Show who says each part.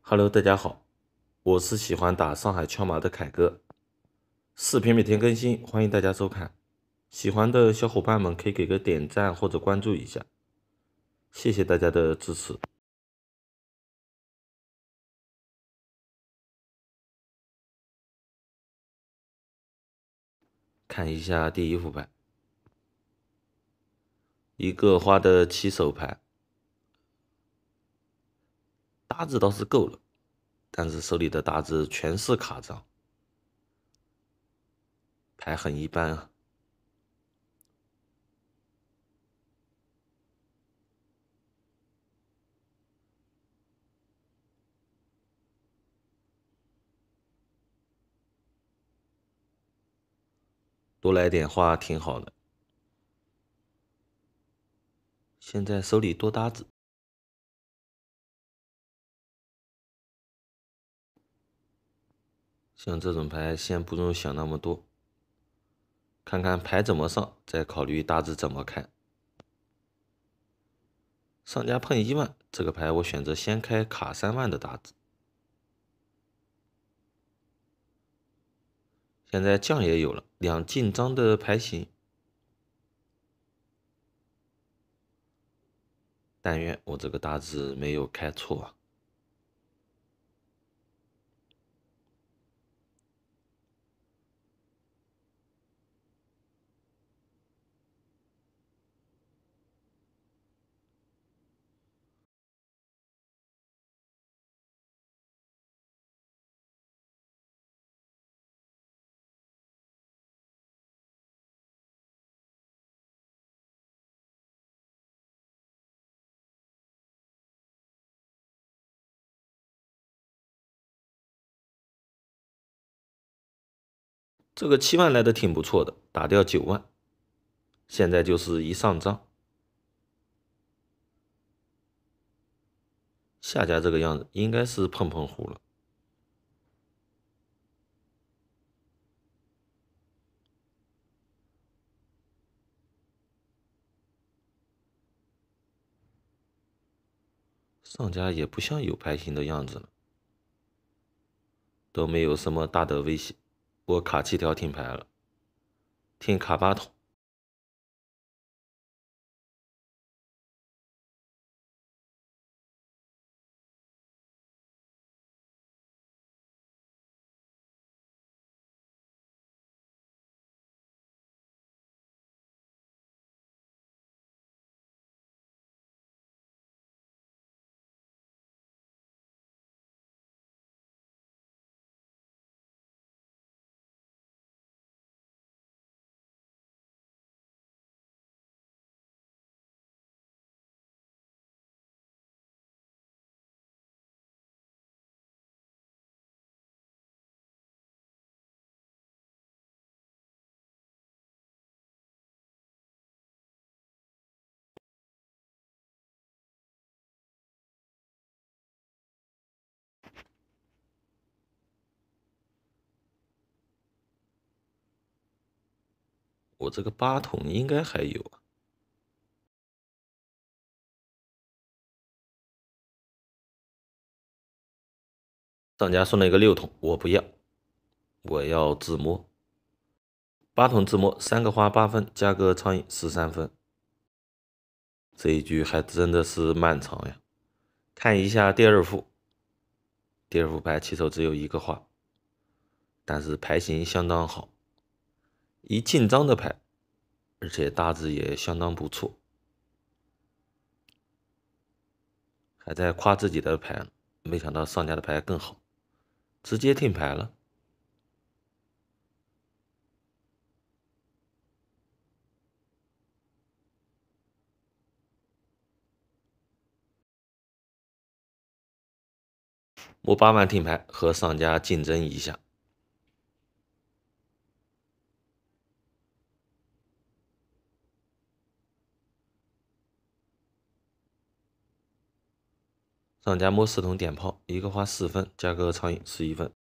Speaker 1: Hello，大家好，我是喜欢打上海枪马的凯哥，视频每天更新，欢迎大家收看。喜欢的小伙伴们可以给个点赞或者关注一下，谢谢大家的支持。看一下第一副牌，一个花的起手牌，搭子倒是够了，但是手里的搭子全是卡张，牌很一般啊。多来点花挺好的。现在手里多搭子，像这种牌先不用想那么多，看看牌怎么上，再考虑搭子怎么开。上家碰1万，这个牌我选择先开卡3万的搭子。现在将也有了2进张的牌型，但愿我这个搭子没有开错啊。这个7万来的挺不错的，打掉9万，现在就是一上张，下家这个样子应该是碰碰胡了。上家也不像有牌型的样子了，都没有什么大的威胁。我卡7条听牌了，听卡8筒。我这个8筒应该还有啊。上家送了一个6筒，我不要，我要自摸。8筒自摸，3个花8分，加个苍蝇13分。这一局还真的是漫长呀。看一下第二副，第二副牌起手只有1个花，但是牌型相当好，一进张的牌，而且搭子也相当不错，还在夸自己的牌，没想到上家的牌更好，直接听牌了。摸8万听牌，和上家竞争一下。上家摸4筒点炮，1个花4分，加个苍蝇11分。